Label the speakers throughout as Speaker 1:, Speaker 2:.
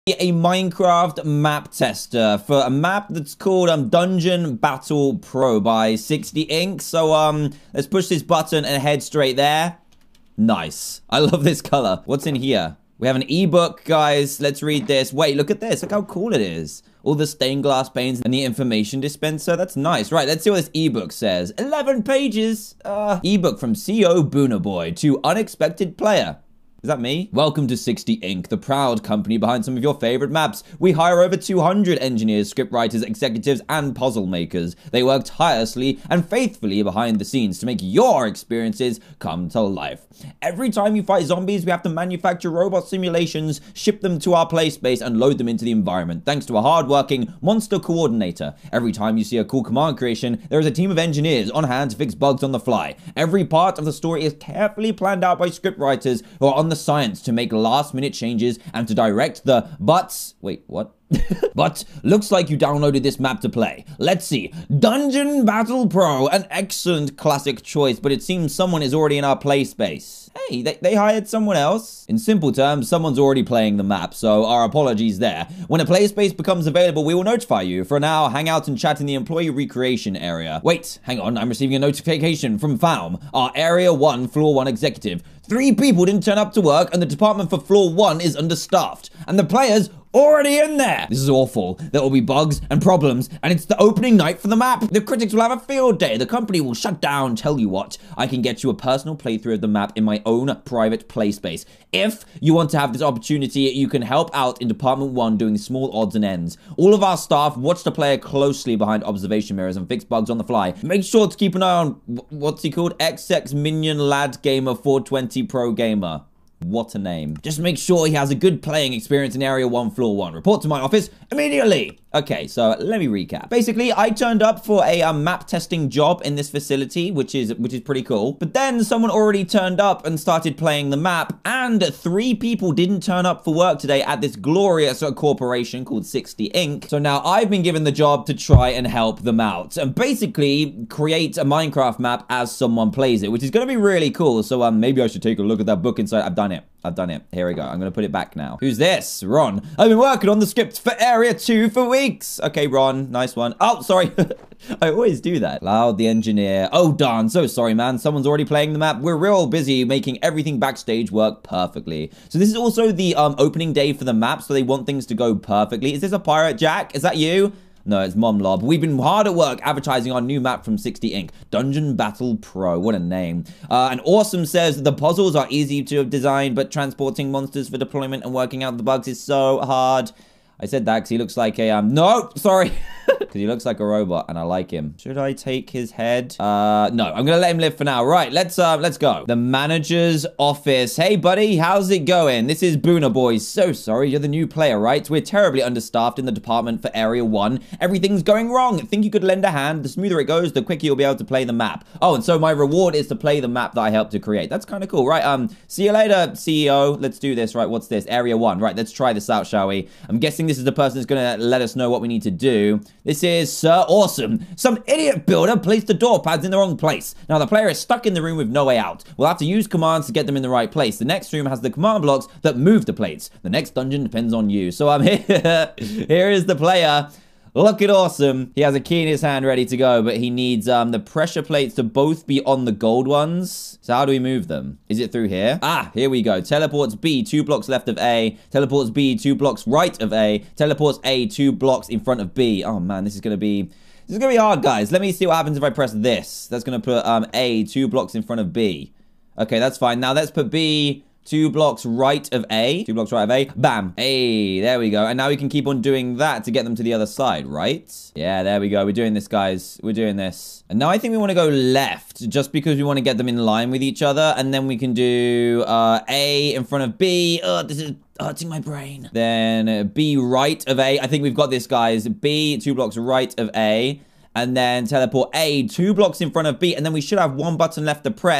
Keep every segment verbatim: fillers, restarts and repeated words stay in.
Speaker 1: A Minecraft map tester for a map that's called um Dungeon Battle Pro by sixty ink. So um let's push this button and head straight there. Nice. I love this color. What's in here? We have an ebook, guys. Let's read this. Wait, look at this. Look how cool it is. All the stained glass panes and the information dispenser. That's nice. Right, let's see what this ebook says. eleven pages. Uh, ebook from C O Boonaboy to unexpected player. Is that me? Welcome to sixty ink, the proud company behind some of your favorite maps. We hire over two hundred engineers, scriptwriters, executives, and puzzle makers. They work tirelessly and faithfully behind the scenes to make your experiences come to life. Every time you fight zombies, we have to manufacture robot simulations, ship them to our play space, and load them into the environment, thanks to a hard-working monster coordinator. Every time you see a cool command creation, there is a team of engineers on hand to fix bugs on the fly. Every part of the story is carefully planned out by scriptwriters who are on the science to make last minute changes and to direct the buts. Wait, what? But looks like you downloaded this map to play. Let's see. Dungeon Battle Pro, an excellent classic choice, but it seems someone is already in our play space. Hey, they, they hired someone else? In simple terms, someone's already playing the map, so our apologies there. When a play space becomes available, we will notify you. For now, hang out and chat in the employee recreation area. Wait, hang on, I'm receiving a notification from Faum, our Area one, Floor one executive. Three people didn't turn up to work, and the department for Floor one is understaffed. And the players already in there. This is awful. There will be bugs and problems, and it's the opening night for the map. The critics will have a field day. The company will shut down. Tell you what, I can get you a personal playthrough of the map in my own private play space. If you want to have this opportunity, you can help out in Department one doing small odds and ends. All of our staff watch the player closely behind observation mirrors and fix bugs on the fly. Make sure to keep an eye on, what's he called? X X Minion Lad Gamer four twenty Pro Gamer. What a name. Just make sure he has a good playing experience in Area one, Floor one. Report to my office immediately. Okay, so let me recap. Basically, I turned up for a um, map testing job in this facility, which is which is pretty cool. But then someone already turned up and started playing the map, and three people didn't turn up for work today at this glorious uh, corporation called sixty ink. So now I've been given the job to try and help them out and basically create a Minecraft map as someone plays it, which is going to be really cool. So um, maybe I should take a look at that book inside. I've done it. I've done it. Here we go. I'm going to put it back now. Who's this? Ron. I've been working on the script for Area two for weeks. Okay, Ron. Nice one. Oh, sorry. I always do that. Loud, the engineer. Oh, darn. So sorry, man. Someone's already playing the map. We're real busy making everything backstage work perfectly. So this is also the um, opening day for the map, so they want things to go perfectly. Is this a pirate, Jack? Is that you? No, it's Mom Lob. We've been hard at work advertising our new map from sixty ink. Dungeon Battle Pro. What a name. Uh, and Awesome says the puzzles are easy to design, but transporting monsters for deployment and working out the bugs is so hard. I said that because he looks like a, um, no, sorry. Because he looks like a robot and I like him. Should I take his head? Uh, no, I'm going to let him live for now. Right, let's, uh, let's go. The manager's office. Hey, buddy, how's it going? This is Boonaboy. So sorry, you're the new player, right? We're terribly understaffed in the department for Area one. Everything's going wrong. Think you could lend a hand? The smoother it goes, the quicker you'll be able to play the map. Oh, and so my reward is to play the map that I helped to create. That's kind of cool, right? Um, see you later, C E O. Let's do this, right? What's this? Area one. Right, let's try this out, shall we? I'm guessing this is the person that's going to let us know what we need to do. This is Sir Awesome. Some idiot builder placed the door pads in the wrong place. Now the player is stuck in the room with no way out. We'll have to use commands to get them in the right place. The next room has the command blocks that move the plates. The next dungeon depends on you. So I'm here. Here is the player. Look at Awesome. He has a key in his hand ready to go, but he needs um, the pressure plates to both be on the gold ones. So how do we move them? Is it through here? Ah, here we go. Teleports B, two blocks left of A. Teleports B, two blocks right of A. Teleports A, two blocks in front of B. Oh, man, this is going to be... This is going to be hard, guys. Let me see what happens if I press this. That's going to put um, A, two blocks in front of B. Okay, that's fine. Now let's put B... Two blocks right of A. Two blocks right of A. Bam. Hey, there we go. And now we can keep on doing that to get them to the other side, right? Yeah, there we go. We're doing this, guys. We're doing this. And now I think we want to go left just because we want to get them in line with each other. And then we can do uh, A in front of B. Oh, this is hurting my brain. Then uh, B right of A. I think we've got this, guys. B, two blocks right of A. And then teleport A, two blocks in front of B. And then we should have one button left to press.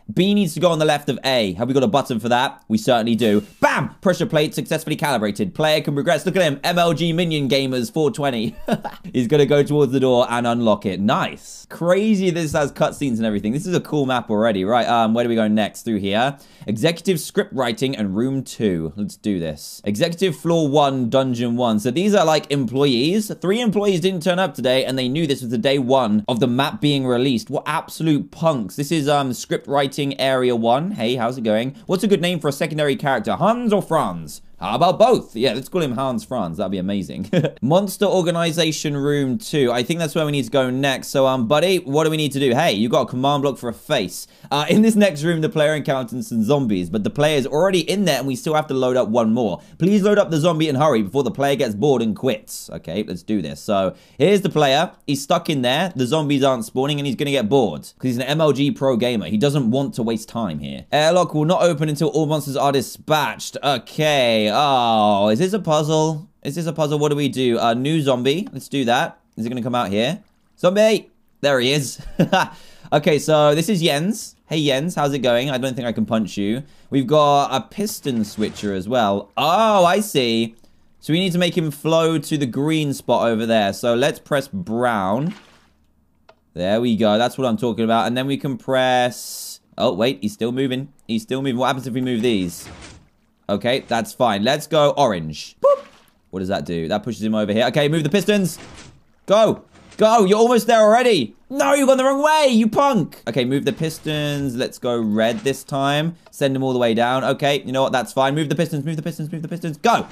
Speaker 1: B needs to go on the left of A. Have we got a button for that? We certainly do. Bam! Pressure plate successfully calibrated. Player can progress. Look at him. M L G Minion Gamers four twenty. He's going to go towards the door and unlock it. Nice. Crazy this has cutscenes and everything. This is a cool map already. Right, um, where do we go next? Through here. Executive script writing and room two. Let's do this. Executive floor one, dungeon one. So these are like employees. Three employees didn't turn up today and they knew this was the day one of the map being released. What absolute punks. This is um script writing area one. Hey, how's it going? What's a good name for a secondary character? Hans or Franz? How about both? Yeah, let's call him Hans Franz. That'd be amazing. Monster Organization Room two. I think that's where we need to go next. So, um, buddy, what do we need to do? Hey, you got a command block for a face. Uh, in this next room, the player encounters some zombies, but the player is already in there and we still have to load up one more. Please load up the zombie and hurry before the player gets bored and quits. Okay, let's do this. So, here's the player. He's stuck in there. The zombies aren't spawning and he's going to get bored because he's an M L G pro gamer. He doesn't want to waste time here. Airlock will not open until all monsters are dispatched. Okay. Oh, is this a puzzle? Is this a puzzle? What do we do? A uh, new zombie. Let's do that. Is it going to come out here? Zombie! There he is. Okay, so this is Jens. Hey, Jens, how's it going? I don't think I can punch you. We've got a piston switcher as well. Oh, I see. So we need to make him flow to the green spot over there. So let's press brown. There we go. That's what I'm talking about. And then we can press... Oh, wait. He's still moving. He's still moving. What happens if we move these? Okay, that's fine. Let's go orange. Boop. What does that do? That pushes him over here. Okay, move the pistons. Go. Go. You're almost there already. No, you've gone the wrong way, you punk. Okay, move the pistons. Let's go red this time. Send them all the way down. Okay, you know what? That's fine. Move the pistons. Move the pistons. Move the pistons. Go.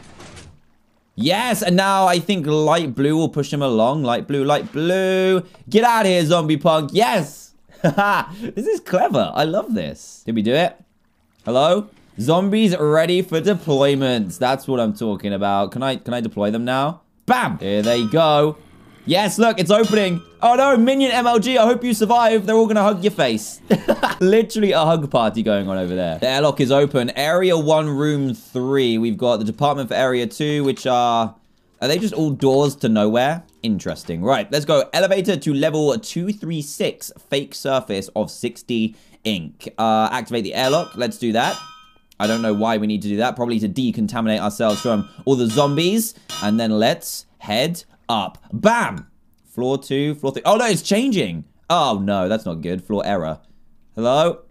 Speaker 1: Yes, and now I think light blue will push him along. Light blue, light blue. Get out of here, zombie punk. Yes. This is clever. I love this. Did we do it? Hello? Zombies ready for deployments. That's what I'm talking about. Can I can I deploy them now? Bam! Here they go. Yes, look, it's opening. Oh no, Minion M L G, I hope you survive. They're all gonna hug your face. Literally a hug party going on over there. The airlock is open. Area one, room three. We've got the department for area two, which are... Are they just all doors to nowhere? Interesting. Right, let's go. Elevator to level two three six. Fake surface of sixty ink. Uh, activate the airlock. Let's do that. I don't know why we need to do that. Probably to decontaminate ourselves from all the zombies. And then let's head up. Bam! Floor two, floor three. Oh, no, it's changing. Oh, no, that's not good. Floor error. Hello?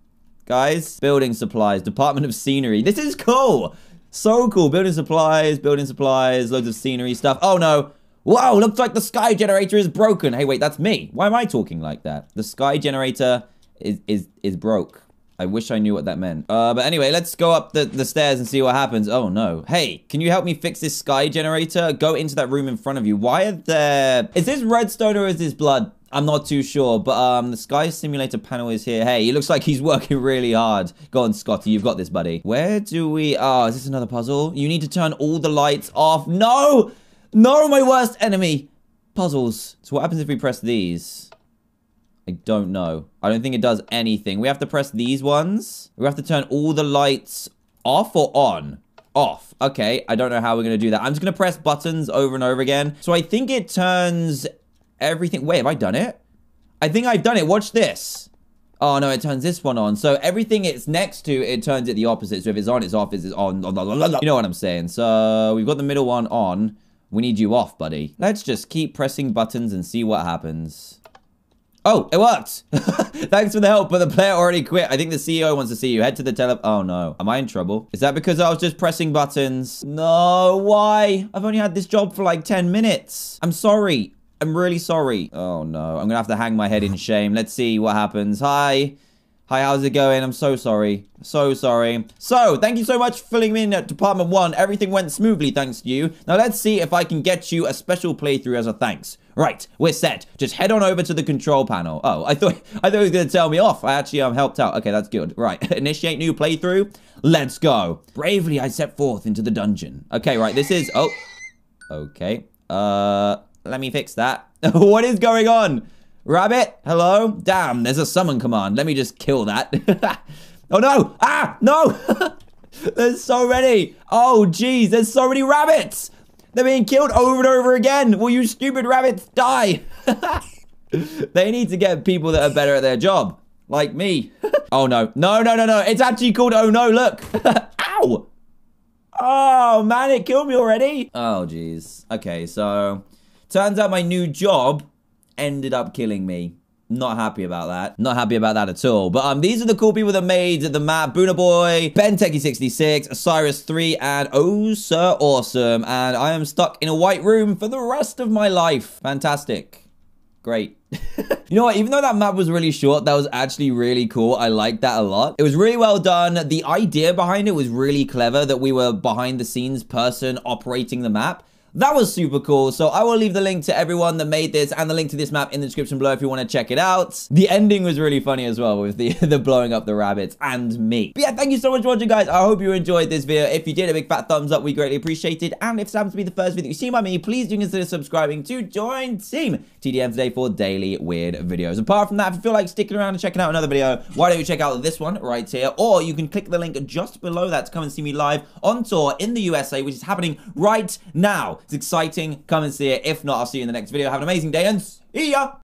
Speaker 1: Guys? Building supplies. Department of scenery. This is cool. So cool. Building supplies, building supplies, loads of scenery stuff. Oh, no. Whoa, looks like the sky generator is broken. Hey, wait, that's me. Why am I talking like that? The sky generator is, is, is broke. I wish I knew what that meant. Uh, but anyway, let's go up the, the stairs and see what happens. Oh, no. Hey, can you help me fix this sky generator? Go into that room in front of you. Why are there... Is this redstone or is this blood? I'm not too sure. But um, the sky simulator panel is here. Hey, he looks like he's working really hard. Go on, Scotty. You've got this, buddy. Where do we... Oh, is this another puzzle? You need to turn all the lights off. No! No, my worst enemy. Puzzles. So what happens if we press these? I don't know. I don't think it does anything. We have to press these ones. We have to turn all the lights off or on? Off. Okay, I don't know how we're going to do that. I'm just going to press buttons over and over again. So I think it turns everything... Wait, have I done it? I think I've done it. Watch this. Oh, no, it turns this one on. So everything it's next to, it turns it the opposite. So if it's on, it's off. If it's on... You know what I'm saying. So we've got the middle one on. We need you off, buddy. Let's just keep pressing buttons and see what happens. Oh, it worked. Thanks for the help, but the player already quit. I think the C E O wants to see you. Head to the tele... Oh, no. Am I in trouble? Is that because I was just pressing buttons? No, why? I've only had this job for like ten minutes. I'm sorry. I'm really sorry. Oh, no. I'm going to have to hang my head in shame. Let's see what happens. Hi. Hi, how's it going? I'm so sorry. So sorry. So, thank you so much for filling me in at Department one. Everything went smoothly thanks to you. Now, let's see if I can get you a special playthrough as a thanks. Right, we're set. Just head on over to the control panel. Oh, I thought I thought it was going to tell me off. I actually um, helped out. Okay, that's good. Right, initiate new playthrough. Let's go. Bravely, I set forth into the dungeon. Okay, right, this is... Oh, okay. Uh, let me fix that. What is going on? Rabbit, hello? Damn, there's a summon command. Let me just kill that. Oh, no. Ah, no. There's so many. Oh, geez, there's so many rabbits. They're being killed over and over again. Will you stupid rabbits die? They need to get people that are better at their job. Like me. Oh, no. No, no, no, no. It's actually called Oh, no. Look. Ow. Oh, man. It killed me already. Oh, jeez. Okay, so turns out my new job ended up killing me. Not happy about that. Not happy about that at all. But um, these are the cool people that made the map. Boona Boy, Ben Techie sixty-six, Cyrus three, and Oh Sir Awesome. And I am stuck in a white room for the rest of my life. Fantastic. Great. You know what? Even though that map was really short, that was actually really cool. I liked that a lot. It was really well done. The idea behind it was really clever, that we were behind the scenes person operating the map. That was super cool. So I will leave the link to everyone that made this and the link to this map in the description below if you want to check it out. The ending was really funny as well with the, the blowing up the rabbits and me. But yeah, thank you so much for watching, guys. I hope you enjoyed this video. If you did, a big fat thumbs up. We greatly appreciate it. And if this happens to be the first video you see by me, please do consider subscribing to join Team T D M today for daily weird videos. Apart from that, if you feel like sticking around and checking out another video, why don't you check out this one right here? Or you can click the link just below that to come and see me live on tour in the U S A, which is happening right now. It's exciting. Come and see it. If not, I'll see you in the next video. Have an amazing day and see ya!